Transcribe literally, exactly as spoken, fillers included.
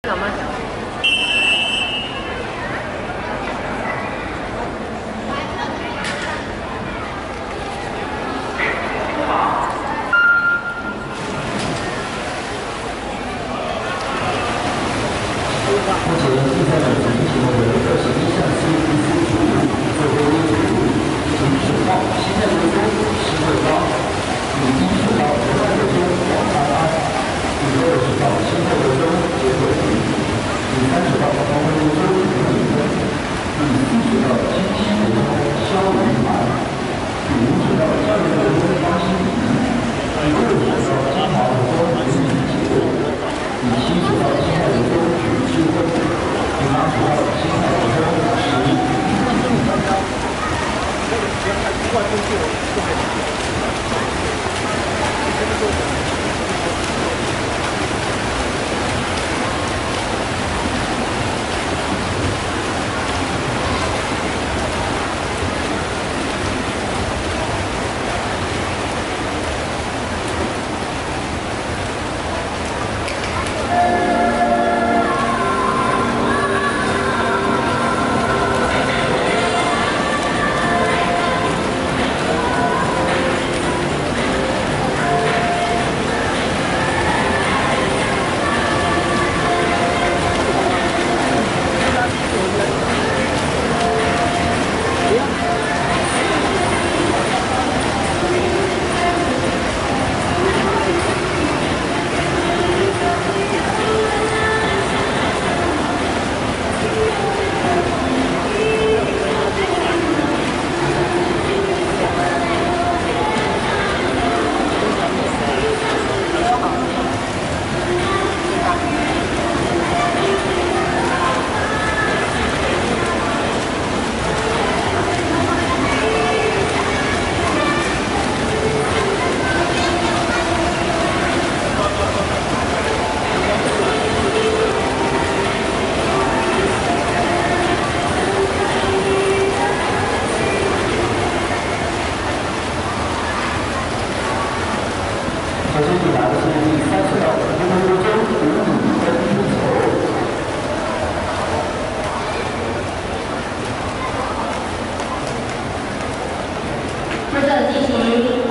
老妈讲。 目前竞赛的成绩情况为二十一项次第四组，最后一组仅九号新泰国中十二号，女一十号台湾国中王安安，第二十号新泰国中结果平，第三十号台湾国中吴以芬，第四十号金溪国中肖雨涵，第五十号教育国中方心怡，第六十号金华国中吴以杰，第七十号新泰国中许智慧。第八十号新泰国中十一。首先抵达的是第三十号台湾国中吴以芬出球。 接着进行